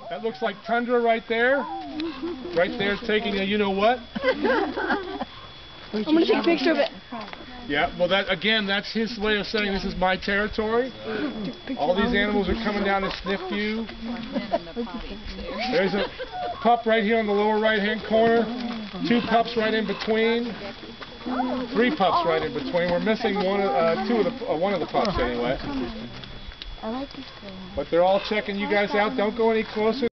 That looks like Tundra right there. Right there taking a you-know-what. I'm going to take a picture of it. Yeah, well, that again, that's his way of saying this is my territory. All these animals are coming down to sniff you. There's a pup right here on the lower right-hand corner. 2 pups right in between. 3 pups right in between. We're missing one of the pups anyway. I like this girl. But they're all checking you guys out. Don't go any closer.